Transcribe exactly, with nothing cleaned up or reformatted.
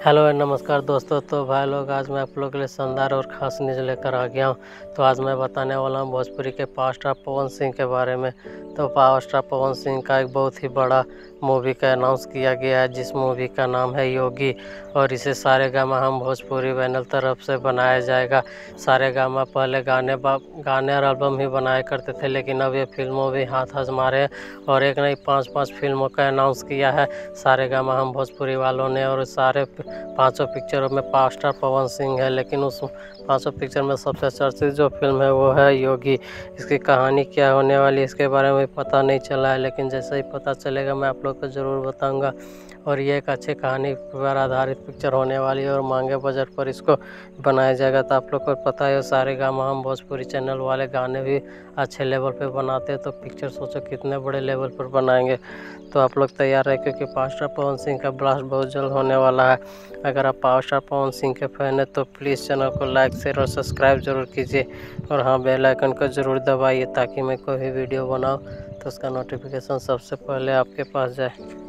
Hello नमस्कार दोस्तों। तो भाई लोग, आज मैं आप लोगों के लिए शानदार और ख़ास न्यूज़ लेकर आ गया हूँ। तो आज मैं बताने वाला हूँ भोजपुरी के पावर स्टार पवन सिंह के बारे में। तो पावर स्टार पवन सिंह का एक बहुत ही बड़ा मूवी का अनाउंस किया गया है, जिस मूवी का नाम है योगी, और इसे सारेगामा हम भोजपुरी चैनल तरफ से बनाया जाएगा। सारेगामा पहले गाने गाने और एल्बम ही बनाया करते थे, लेकिन अब ये फिल्मों भी हाथ आजमा हैं और एक नहीं पाँच पाँच फिल्मों का अनाउंस किया है सारेगामा हम भोजपुरी वालों ने। और सारे पांचों पिक्चरों में पावर स्टार पवन सिंह है, लेकिन उस पांचों पिक्चर में सबसे चर्चित जो फिल्म है वो है योगी। इसकी कहानी क्या होने वाली है इसके बारे में पता नहीं चला है, लेकिन जैसे ही पता चलेगा मैं आप लोग को ज़रूर बताऊंगा। और ये एक अच्छी कहानी पर आधारित पिक्चर होने वाली है और महंगे बजट पर इसको बनाया जाएगा। तो आप लोग को पता है सारेगामा हम भोजपुरी चैनल वाले गाने भी अच्छे लेवल पे बनाते हैं, तो पिक्चर सोचो कितने बड़े लेवल पर बनाएंगे। तो आप लोग तैयार रहे, क्योंकि पावर स्टार पवन सिंह का ब्लास्ट बहुत जल्द होने वाला है। अगर आप पावर स्टार पवन सिंह के फैन हैं तो प्लीज़ चैनल को लाइक शेयर और सब्सक्राइब जरूर कीजिए, और हाँ, बेल आइकन को ज़रूर दबाइए ताकि मैं कोई भी वीडियो बनाऊँ तो उसका नोटिफिकेशन सबसे पहले आपके पास जाए।